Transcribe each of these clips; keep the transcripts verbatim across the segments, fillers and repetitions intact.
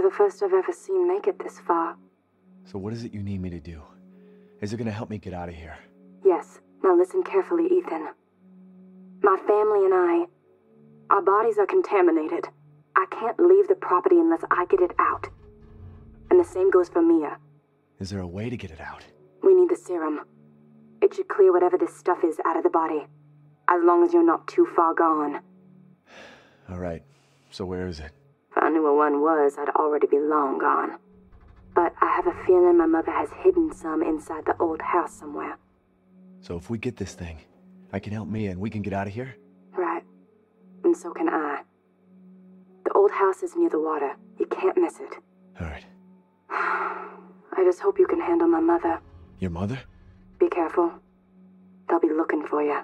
You're the first I've ever seen make it this far. So what is it you need me to do? Is it gonna help me get out of here? Yes. Now listen carefully, Ethan. My family and I, our bodies are contaminated. I can't leave the property unless I get it out. And the same goes for Mia. Is there a way to get it out? We need the serum. It should clear whatever this stuff is out of the body. As long as you're not too far gone. Alright, so where is it? If I knew where one was, I'd already be long gone. But I have a feeling my mother has hidden some inside the old house somewhere. So if we get this thing, I can help Mia and we can get out of here? Right. And so can I. The old house is near the water. You can't miss it. Alright. I just hope you can handle my mother. Your mother? Be careful. They'll be looking for you.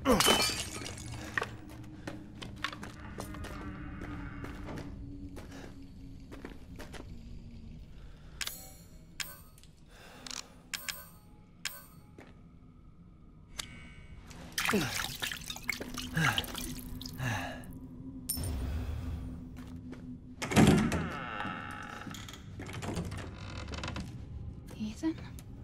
Ethan?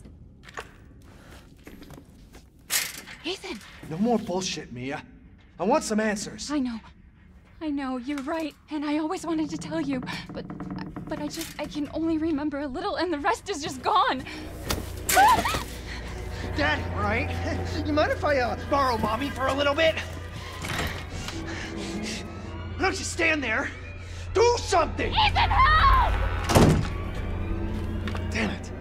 Ethan! No more bullshit, Mia. I want some answers. I know. I know, you're right. And I always wanted to tell you. But but I just, I can only remember a little and the rest is just gone. Daddy, right? You mind if I uh, borrow Mommy for a little bit? Why don't you stand there? Do something! Ethan, help! Damn it.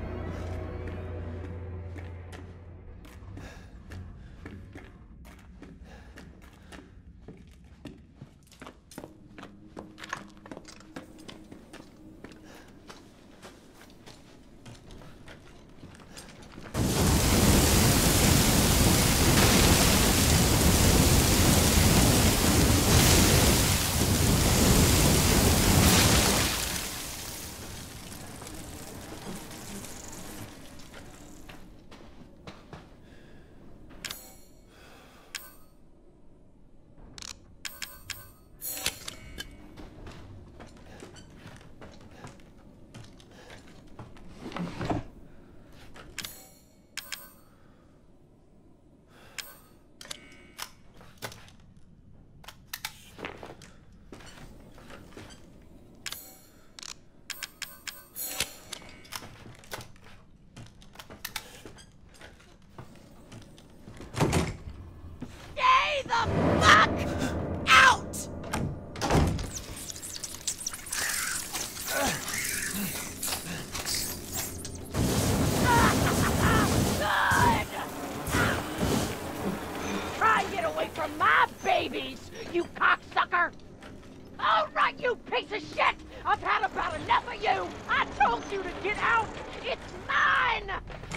You cocksucker! All right, you piece of shit! I've had about enough of you! I told you to get out! It's mine!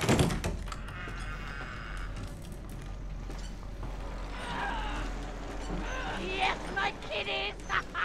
Yes, my kiddies!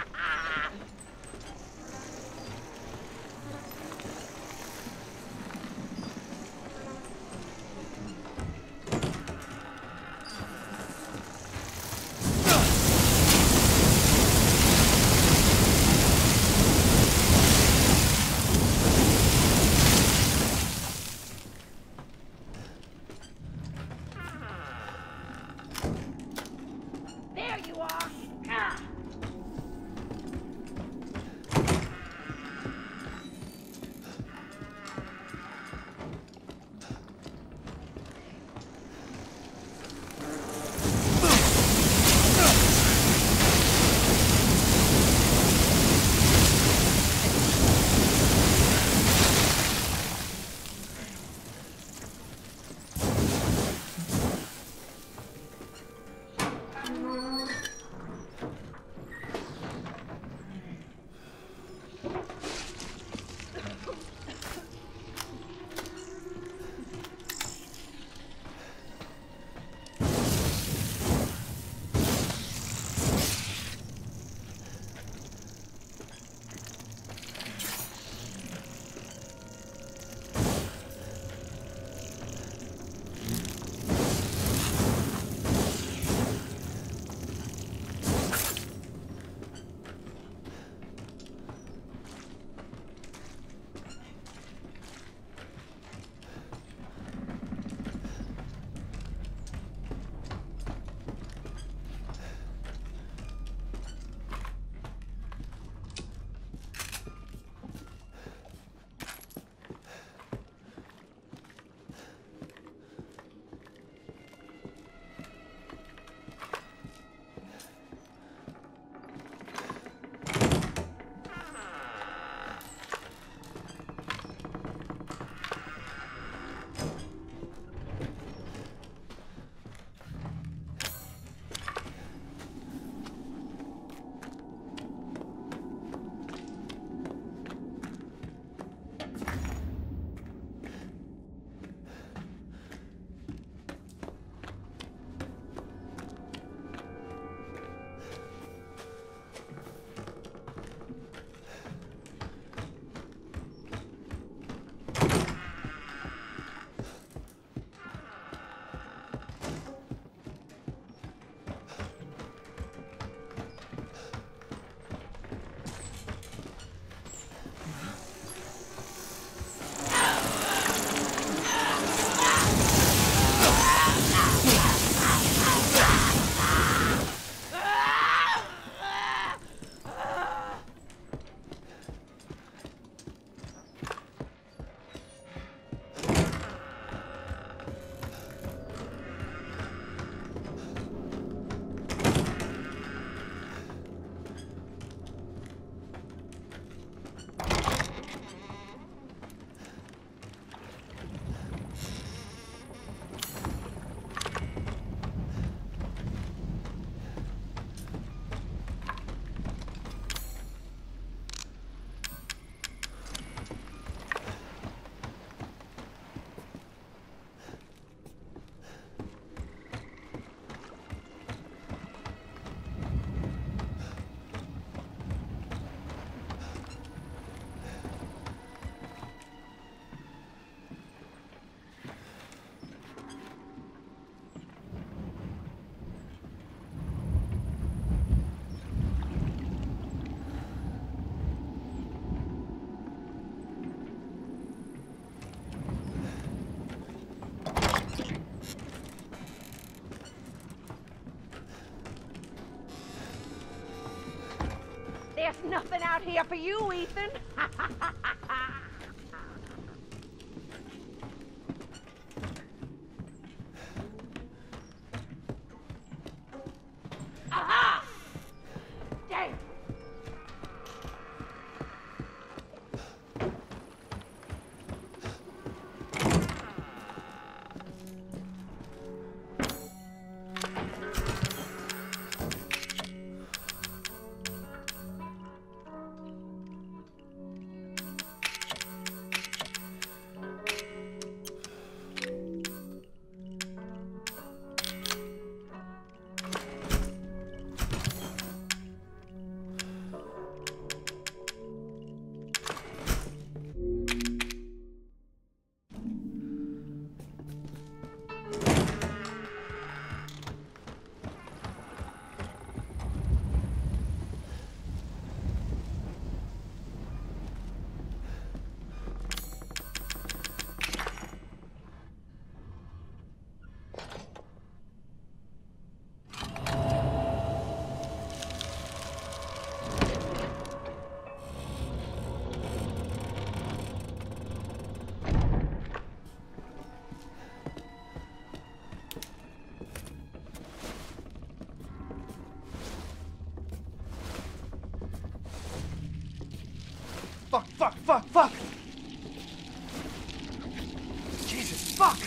There you are! Ah. There's nothing out here for you, Ethan. Aha! Damn. Fuck, fuck, fuck, fuck! Jesus, fuck!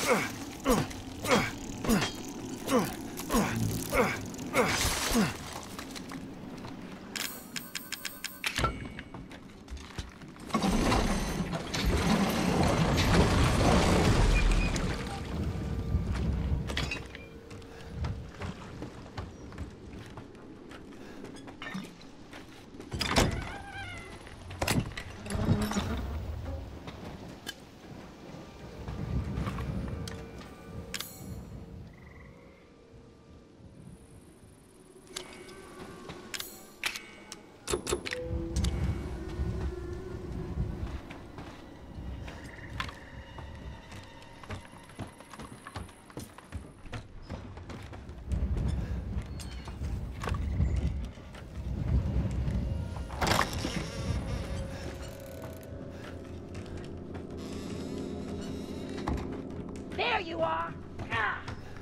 There you are! Ah.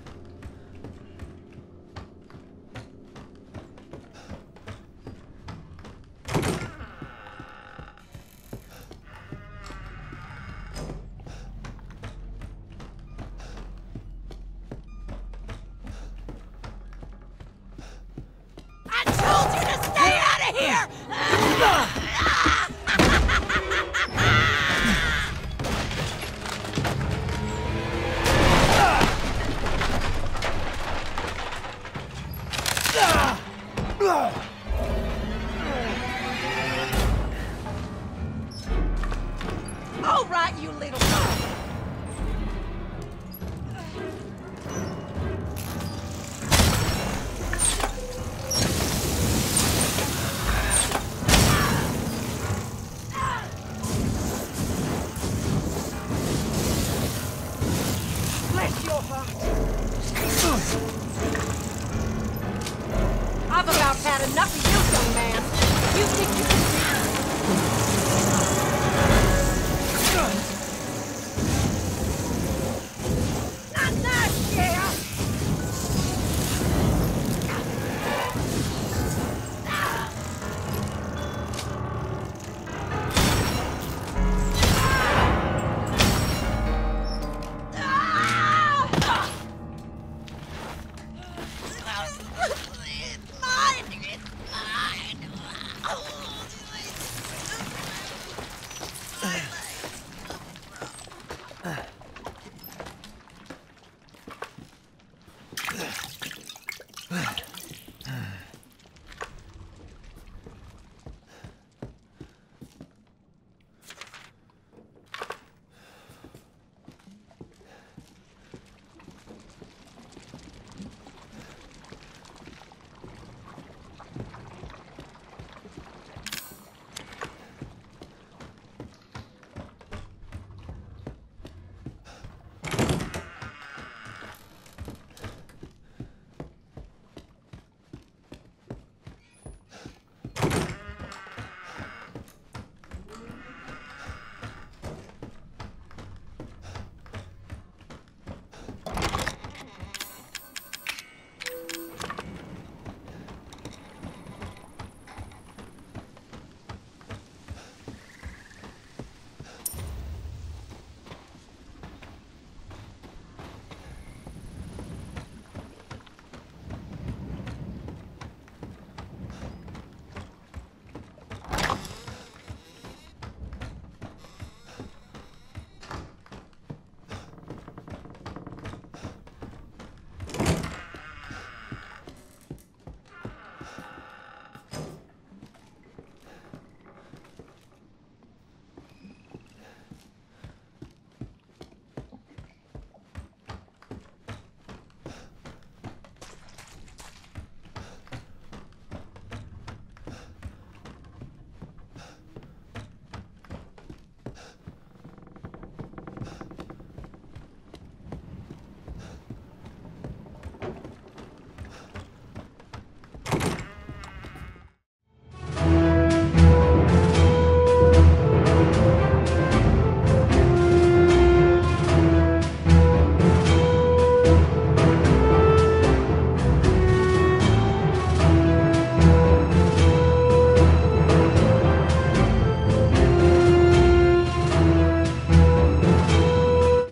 I told you to stay out of here! All right, you little dog. Bless your heart. I've about had enough of you, young man. You think you can...